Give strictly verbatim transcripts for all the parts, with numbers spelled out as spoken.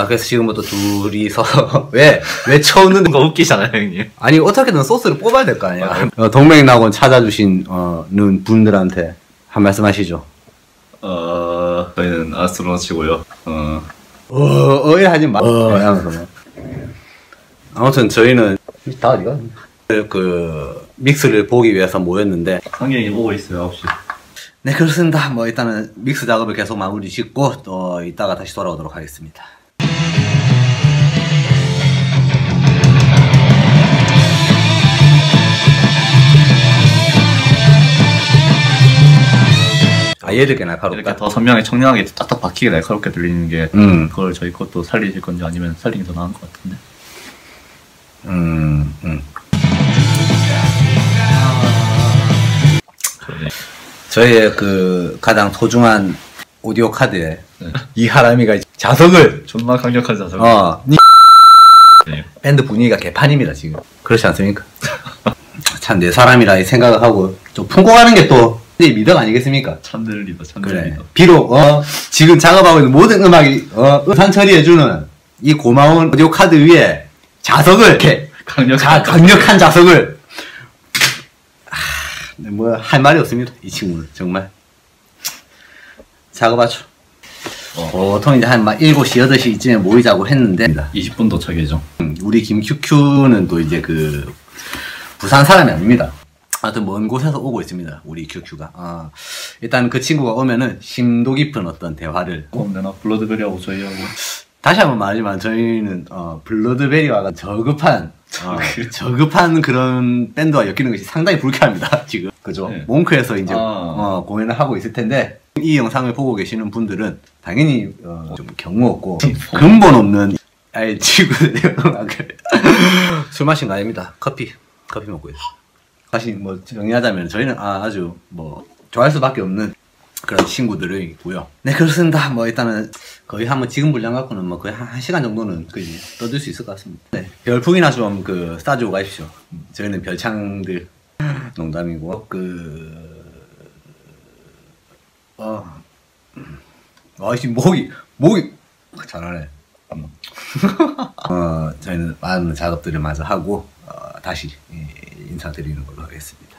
아, 그래서 지금부터 둘이서 왜? 왜 쳐오는 거 웃기잖아요, 형님. 아니, 어떻게든 소스를 뽑아야 될 거 아니야. 어, 동맥낙원 찾아주신 어, 는 분들한테 한 말씀 하시죠. 어, 저희는 아스트로너치고요. 어, 어, 어이 하지 마. 어, 하면서. 아무튼 저희는 다 어디가? 그 믹스를 보기 위해서 모였는데 상경이 오고 있어요, 아홉 시. 네, 그렇습니다. 뭐 일단은 믹스 작업을 계속 마무리 짓고 또 이따가 다시 돌아오도록 하겠습니다. 아, 얘들 꽤 날카롭다. 이렇게 더 선명하게 청량하게 딱딱 박히게 날카롭게 들리는 게 음. 그걸 저희 것도 살리실 건지 아니면 살리는 게 더 나은 것 같은데. 음, 음. 네. 저희의 그 가장 소중한 오디오 카드에 네. 이 하람이가 자석을 존나 강력한 자석. 어, 니... 네. 밴드 분위기가 개판입니다 지금. 그렇지 않습니까? 참 내 사람이라 이 생각을 하고 좀 품고 가는 게 또 미덕 아니겠습니까? 참들 리더, 참들 그래. 리더. 비록 어, 지금 작업하고 있는 모든 음악이 어, 음산 처리해주는 이 고마운 오디오 카드 위에 자석을 이렇게 강력한, 자, 강력한 자석을 뭐 할 말이 없습니다. 이 친구는 정말 작업하죠. 어. 보통 이제 한 막 일곱 시, 여덟 시쯤에 모이자고 했는데 이십 분 도착 예정. 우리 김큐큐는 또 이제 그 부산 사람이 아닙니다. 하여튼 먼 곳에서 오고 있습니다. 우리 큐큐가. 아, 일단 그 친구가 오면은 심도 깊은 어떤 대화를 그럼 내가 블러드베리하고 저희하고 다시 한번 말하지만 저희는 어, 블러드베리와 저급한 어, 저급한 그런 밴드와 엮이는 것이 상당히 불쾌합니다. 지금 그죠? 네. 몽크에서 이제 아. 어, 공연을 하고 있을 텐데 이 영상을 보고 계시는 분들은 당연히 어, 좀 경우 없고 근본 없는 아예 친구들의 음악을 술 마신 거 아닙니다. 커피 커피 먹고 있어요. 다시 뭐 정리하자면 저희는 아, 아주 뭐 좋아할 수밖에 없는 그런 친구들이고요. 네, 그렇습니다. 뭐 일단은 거의 한번 지금 분량 갖고는 뭐 거의 한, 한 시간 정도는 그지 떠들 수 있을 것 같습니다. 네, 별풍이나 좀 그 쏴주고 가십시오. 저희는 별창들 농담이고 그 어, 아씨 목이 목이 잘하네. 음. 어, 저희는 많은 작업들을 마저 하고 어, 다시 예, 인사드리는 걸로 하겠습니다.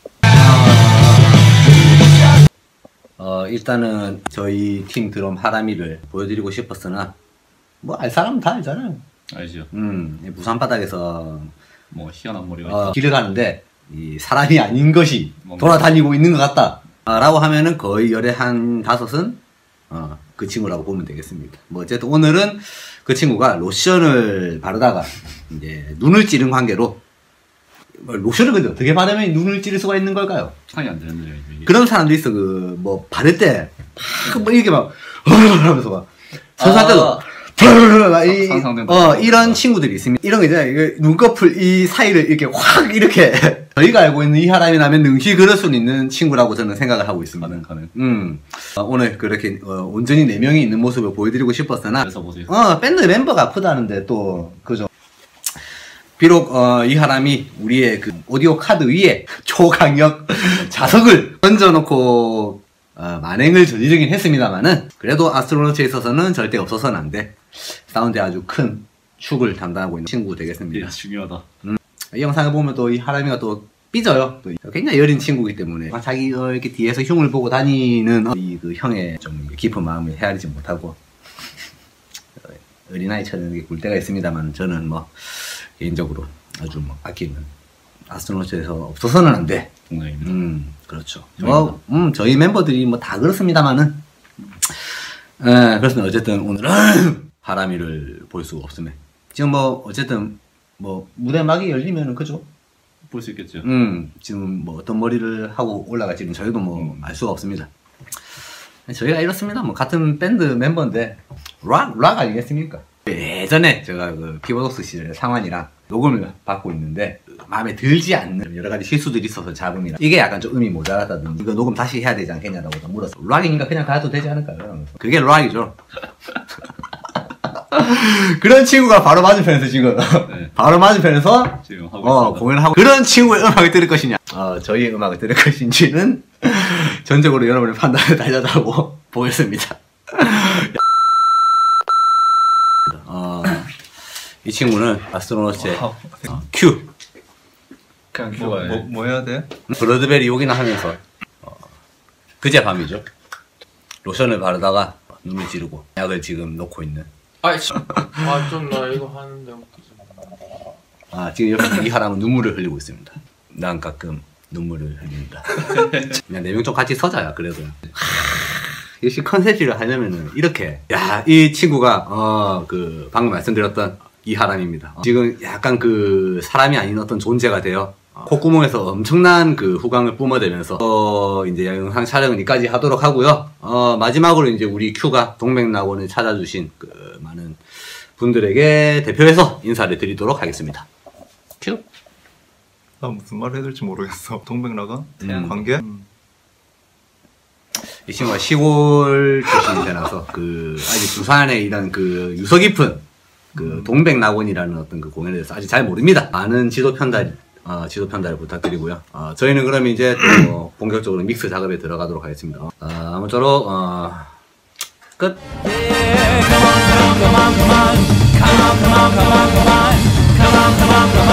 어, 일단은 저희 팀 드럼 하람이를 보여드리고 싶었으나 뭐 알 사람은 다 알잖아요. 알죠. 음, 부산 바닥에서 뭐 희한한 머리가 어, 있다. 길을 가는데 이 사람이 아닌 것이 뭔가. 돌아다니고 있는 것 같다 아, 라고 하면은 거의 열에 한 다섯은 어, 그 친구라고 보면 되겠습니다. 뭐 어쨌든 오늘은 그 친구가 로션을 바르다가 이제 눈을 찌른 관계로 뭐 로션을 근데 어떻게 바르면 눈을 찌를 수가 있는 걸까요? 상이 안 되는데요, 이게. 그런 사람도 있어. 그 뭐 바를 때 막 이렇게 막 하면서 막 선수할 때도 막 이, 상상된다. 어 이런 친구들이 있습니다. 이런 거 있잖아요. 이거 눈꺼풀 이 사이를 이렇게 확 이렇게 저희가 알고 있는 이 사람이 나면 능시 그럴 수 있는 친구라고 저는 생각을 하고 있습니다. 가능 가능. 음 어, 오늘 그렇게 어, 온전히 네 명이 있는 모습을 보여드리고 싶었으나 그래서 보세요. 어 밴드 멤버가 아프다는데 또 그죠. 비록 어, 이 사람이 우리의 그 오디오 카드 위에 초강력 자석을 던져놓고 어, 만행을 저지르긴 했습니다만은 그래도 아스트로노츠에 있어서는 절대 없어서는 안 돼. 사운드에 아주 큰 축을 담당하고 있는 친구 되겠습니다. 이게 중요하다. 음, 이 영상을 보면 또 이 하람이가 또 삐져요. 또 굉장히 여린 친구이기 때문에 자기 어, 이렇게 뒤에서 흉을 보고 다니는 어, 이 그 형의 좀 깊은 마음을 헤아리지 못하고 어린아이처럼 이렇게 굴 때가 있습니다만 저는 뭐 개인적으로 아주 뭐 아끼는 아스트로노츠에서 없어서는 안 돼. 동생입니다. 음, 그렇죠. 뭐, 음, 저희 멤버들이 뭐 다 그렇습니다만은, 예, 그렇습니다. 어쨌든 오늘은 하람이를 볼 수가 없으면. 지금 뭐, 어쨌든, 뭐, 무대 막이 열리면은, 그죠? 볼 수 있겠죠. 음, 지금 뭐 어떤 머리를 하고 올라갈지는 저희도 뭐 알 수가 없습니다. 저희가 이렇습니다. 뭐, 같은 밴드 멤버인데, 락, 락 아니겠습니까? 예전에 제가 그 피버독스 시절에 상환이랑 녹음을 받고 있는데 마음에 들지 않는 여러 가지 실수들이 있어서 잡음이랑 이게 약간 좀 음이 모자라다든지 이거 녹음 다시 해야 되지 않겠냐라고 물었어. 락이니까 그냥 가도 되지 않을까요? 그게 락이죠. 그런 친구가 바로 맞은편에서 지금 네. 바로 맞은편에서 지금 하고 어, 있습니다. 공연을 하고 그런 친구의 음악을 들을 것이냐 어, 저희의 음악을 들을 것인지는 전적으로 여러분의 판단을 달려다고 보겠습니다. 이 친구는 아스트로노스의 와우. 큐. 그냥 뭐, 뭐, 뭐, 뭐 해야 돼? 블러드베리 욕이나 하면서 어, 그제 밤이죠. 로션을 바르다가 눈을 찌르고 약을 지금 놓고 있는. 아이씨. 아, 좀 나 이거 하는데 웃기지. 아 지금 옆에 이 사람은 눈물을 흘리고 있습니다. 난 가끔 눈물을 흘립니다. 그냥 네 명 좀 같이 서자야 그래도. 역시 컨셉지를 하려면은 이렇게. 야, 이 친구가 어 그 방금 말씀드렸던 이하람입니다. 어, 지금 약간 그 사람이 아닌 어떤 존재가 되어 어, 콧구멍에서 엄청난 그 후광을 뿜어대면서 어 이제 영상 촬영은 여기까지 하도록 하고요. 어 마지막으로 이제 우리 큐가 동백낙원을 찾아주신 그 많은 분들에게 대표해서 인사를 드리도록 하겠습니다. 큐. 나 무슨 말을 해야 될지 모르겠어. 동백락원? 음. 관계? 음. 이 친구가 시골 출신이 되나서 그 아직 부산에 이런 그 유서 깊은 그 동백낙원이라는 어떤 그 공연에 대해서 아직 잘 모릅니다. 많은 지도 편달, 어, 지도 편달을 부탁드리고요. 어, 저희는 그럼 이제 또 본격적으로 믹스 작업에 들어가도록 하겠습니다. 어, 아무쪼록 어, 끝. Come on, come on, come on, come on, come on, come on, come on, come on, come on.